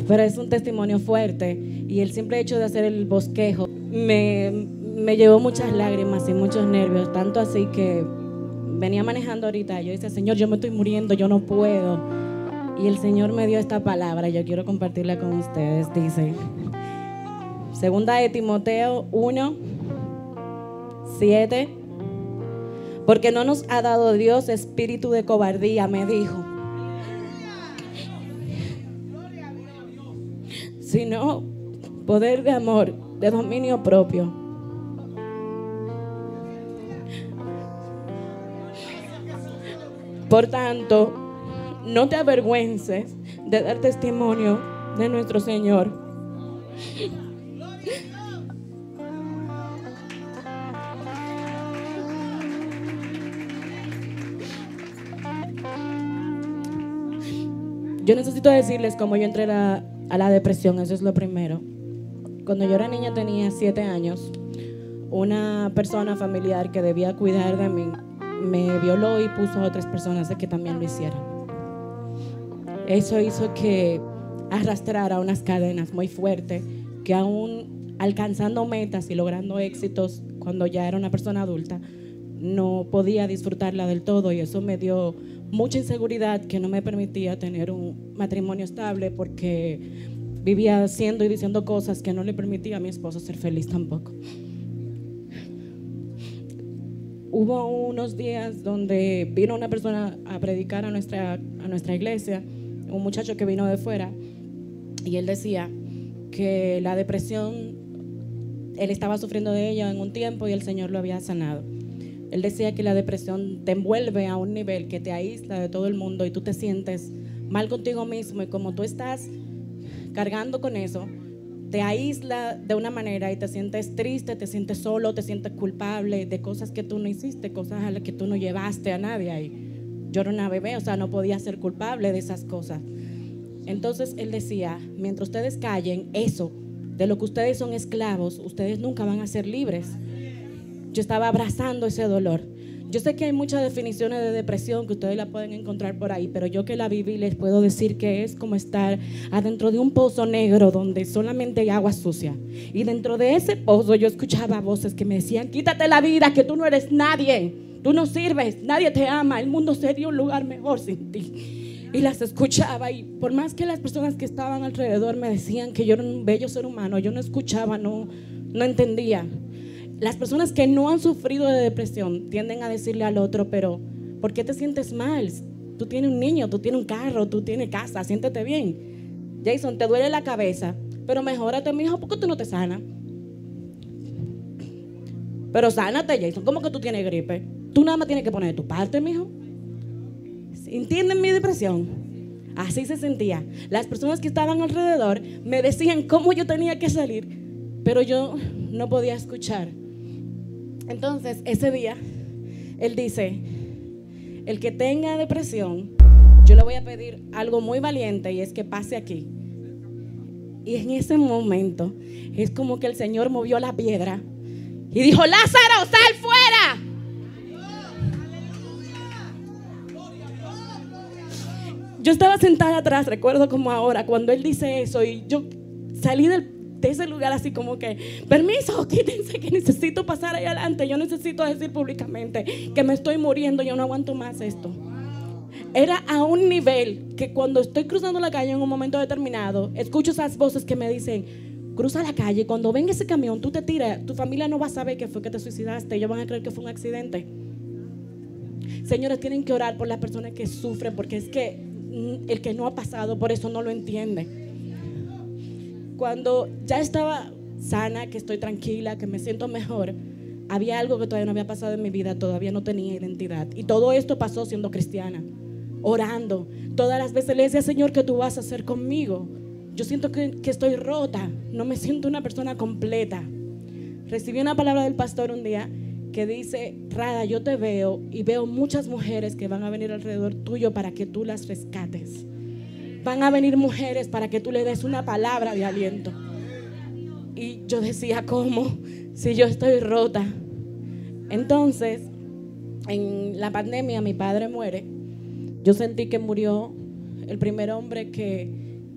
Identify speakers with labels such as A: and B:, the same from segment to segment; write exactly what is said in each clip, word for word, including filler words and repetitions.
A: pero es un testimonio fuerte, y el simple hecho de hacer el bosquejo me, me llevó muchas lágrimas y muchos nervios, tanto así que venía manejando ahorita, yo decía, Señor, yo me estoy muriendo, yo no puedo, y el Señor me dio esta palabra, yo quiero compartirla con ustedes. Dice, segunda de Timoteo uno, siete, porque no nos ha dado Dios espíritu de cobardía, me dijo, sino poder de amor, de dominio propio. Por tanto, no te avergüences de dar testimonio de nuestro Señor. Yo necesito decirles cómo yo entré a la, a la depresión, eso es lo primero. Cuando yo era niña, tenía siete años, una persona familiar que debía cuidar de mí me violó y puso a otras personas a que también lo hicieran. Eso hizo que arrastrara unas cadenas muy fuertes, que aún alcanzando metas y logrando éxitos cuando ya era una persona adulta, no podía disfrutarla del todo, y eso me dio mucha inseguridad que no me permitía tener un matrimonio estable, porque vivía haciendo y diciendo cosas que no le permitía a mi esposo ser feliz tampoco. Hubo unos días donde vino una persona a predicar a nuestra, a nuestra iglesia, un muchacho que vino de fuera, y él decía que la depresión, él estaba sufriendo de ella en un tiempo y el Señor lo había sanado. Él decía que la depresión te envuelve a un nivel que te aísla de todo el mundo y tú te sientes mal contigo mismo, y como tú estás cargando con eso, te aísla de una manera y te sientes triste, te sientes solo, te sientes culpable de cosas que tú no hiciste, cosas a las que tú no llevaste a nadie ahí. Yo era una bebé, o sea, no podía ser culpable de esas cosas. Entonces él decía, mientras ustedes callen eso, de lo que ustedes son esclavos, ustedes nunca van a ser libres. Yo estaba abrazando ese dolor. Yo sé que hay muchas definiciones de depresión que ustedes la pueden encontrar por ahí, pero yo que la viví les puedo decir que es como estar adentro de un pozo negro donde solamente hay agua sucia. Y dentro de ese pozo yo escuchaba voces que me decían, quítate la vida, que tú no eres nadie, tú no sirves, nadie te ama, el mundo sería un lugar mejor sin ti. Y las escuchaba, y por más que las personas que estaban alrededor me decían que yo era un bello ser humano, yo no escuchaba, no, no entendía. Las personas que no han sufrido de depresión tienden a decirle al otro, pero ¿por qué te sientes mal? Tú tienes un niño, tú tienes un carro, tú tienes casa, siéntete bien. Jason, te duele la cabeza, pero mejórate, mijo, ¿por qué tú no te sanas? Pero sánate, Jason, ¿cómo que tú tienes gripe? Tú nada más tienes que poner de tu parte, mijo. ¿Entienden mi depresión? Así se sentía. Las personas que estaban alrededor me decían cómo yo tenía que salir, pero yo no podía escuchar. Entonces, ese día, él dice, el que tenga depresión, yo le voy a pedir algo muy valiente, y es que pase aquí. Y en ese momento, es como que el Señor movió la piedra y dijo, Lázaro, sal fuera. Yo estaba sentada atrás, recuerdo como ahora, cuando él dice eso, y yo salí del de ese lugar así como que, permiso, quítense que necesito pasar ahí adelante, yo necesito decir públicamente que me estoy muriendo, yo no aguanto más esto. Era a un nivel que cuando estoy cruzando la calle en un momento determinado, escucho esas voces que me dicen, cruza la calle, cuando venga ese camión, tú te tiras, tu familia no va a saber que fue que te suicidaste, ellos van a creer que fue un accidente. Señores, tienen que orar por las personas que sufren, porque es que el que no ha pasado por eso no lo entiende. Cuando ya estaba sana, que estoy tranquila, que me siento mejor, había algo que todavía no había pasado en mi vida, todavía no tenía identidad. Y todo esto pasó siendo cristiana, orando. Todas las veces le decía, Señor, ¿qué tú vas a hacer conmigo? Yo siento que, que estoy rota, no me siento una persona completa. Recibí una palabra del pastor un día que dice, Rada, yo te veo y veo muchas mujeres que van a venir alrededor tuyo para que tú las rescates. Van a venir mujeres para que tú le des una palabra de aliento. Y yo decía, ¿cómo? Si yo estoy rota. Entonces, en la pandemia mi padre muere. Yo sentí que murió el primer hombre que,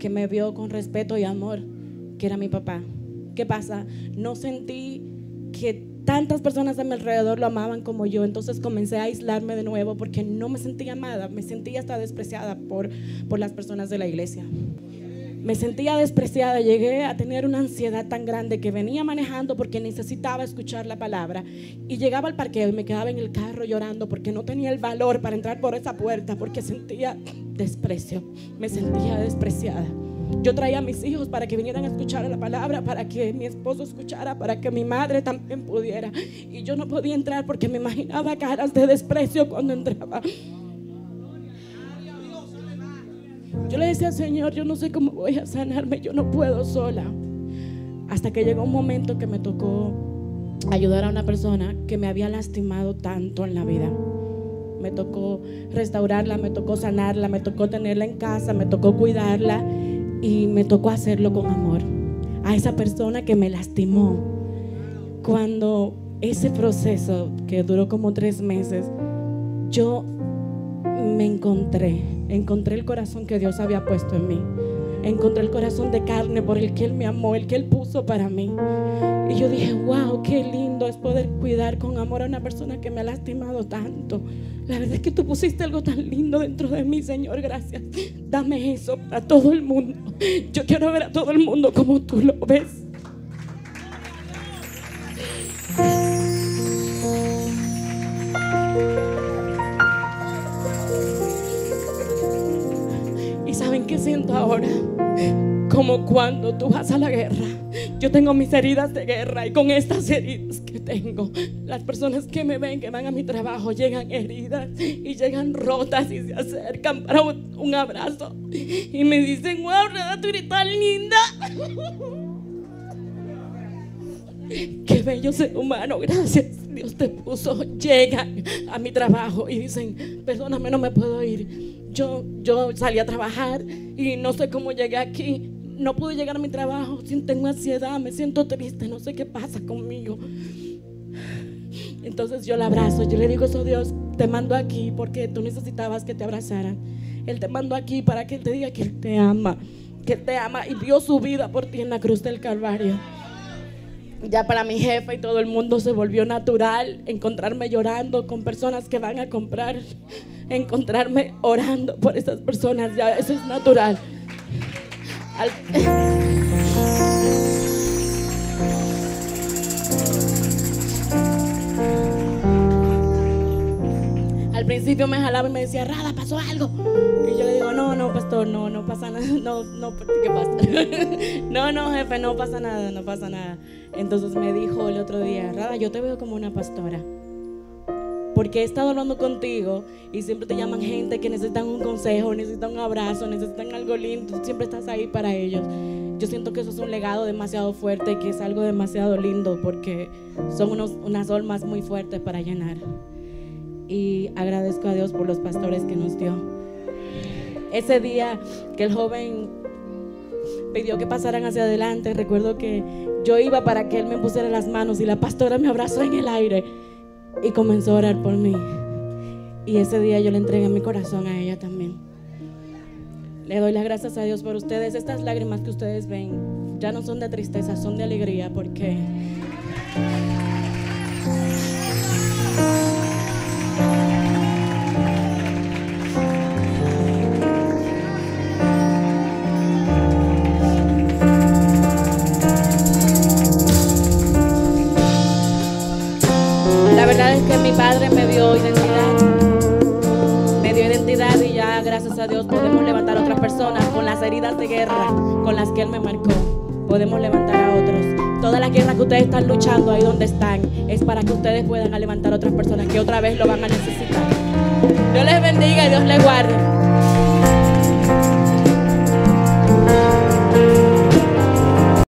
A: que me vio con respeto y amor, que era mi papá. ¿Qué pasa? No sentí que tantas personas a mi alrededor lo amaban como yo, entonces comencé a aislarme de nuevo porque no me sentía amada, me sentía hasta despreciada por, por las personas de la iglesia. Me sentía despreciada, llegué a tener una ansiedad tan grande que venía manejando porque necesitaba escuchar la palabra y llegaba al parqueo y me quedaba en el carro llorando porque no tenía el valor para entrar por esa puerta, porque sentía desprecio, me sentía despreciada. Yo traía a mis hijos para que vinieran a escuchar la palabra, para que mi esposo escuchara, para que mi madre también pudiera, y yo no podía entrar porque me imaginaba caras de desprecio cuando entraba. Yo le decía al Señor, yo no sé cómo voy a sanarme, yo no puedo sola. Hasta que llegó un momento que me tocó ayudar a una persona que me había lastimado tanto en la vida. Me tocó restaurarla, me tocó sanarla, me tocó tenerla en casa, me tocó cuidarla y me tocó hacerlo con amor. A esa persona que me lastimó. Cuando ese proceso que duró como tres meses, yo me encontré, encontré el corazón que Dios había puesto en mí. Encontré el corazón de carne por el que Él me amó, el que Él puso para mí. Y yo dije, wow, qué lindo es poder cuidar con amor a una persona que me ha lastimado tanto. La verdad es que tú pusiste algo tan lindo dentro de mí, Señor, gracias. Dame eso para todo el mundo. Yo quiero ver a todo el mundo como tú lo ves. ¿Y saben qué siento ahora? Como cuando tú vas a la guerra. Yo tengo mis heridas de guerra y con estas heridas que tengo, las personas que me ven, que van a mi trabajo, llegan heridas y llegan rotas y se acercan para un, un abrazo y me dicen, wow, Rada, tú eres tan linda. Qué bello ser humano, gracias, Dios te puso. Llegan a mi trabajo y dicen, perdóname, no me puedo ir. Yo, yo salí a trabajar y no sé cómo llegué aquí. No pude llegar a mi trabajo, tengo ansiedad, me siento triste, no sé qué pasa conmigo. Entonces yo la abrazo, yo le digo, eso Dios, te mando aquí porque tú necesitabas que te abrazaran. Él te mandó aquí para que Él te diga que Él te ama, que Él te ama y dio su vida por ti en la cruz del Calvario. Ya para mi jefa y todo el mundo se volvió natural encontrarme llorando con personas que van a comprar, encontrarme orando por esas personas, ya eso es natural. Al, Al principio me jalaba y me decía, Rada, ¿pasó algo? Y yo le digo, no, no, pastor, no, no pasa nada. No, no, ¿qué pasa? No, no, jefe, no pasa nada, no pasa nada. Entonces me dijo el otro día, Rada, yo te veo como una pastora, porque he estado hablando contigo y siempre te llaman gente que necesitan un consejo, necesitan un abrazo, necesitan algo lindo. Tú siempre estás ahí para ellos. Yo siento que eso es un legado demasiado fuerte y que es algo demasiado lindo porque son unos, unas almas muy fuertes para llenar. Y agradezco a Dios por los pastores que nos dio. Ese día que el joven pidió que pasaran hacia adelante, recuerdo que yo iba para que él me pusiera las manos y la pastora me abrazó en el aire y comenzó a orar por mí. Y ese día yo le entregué mi corazón a ella también. Le doy las gracias a Dios por ustedes. Estas lágrimas que ustedes ven ya no son de tristeza, son de alegría, porque la verdad es que mi padre me dio identidad, me dio identidad y ya gracias a Dios podemos levantar a otras personas con las heridas de guerra con las que Él me marcó. Podemos levantar a otros. Todas las guerras que ustedes están luchando ahí donde están es para que ustedes puedan levantar a otras personas que otra vez lo van a necesitar. Dios les bendiga y Dios les guarde.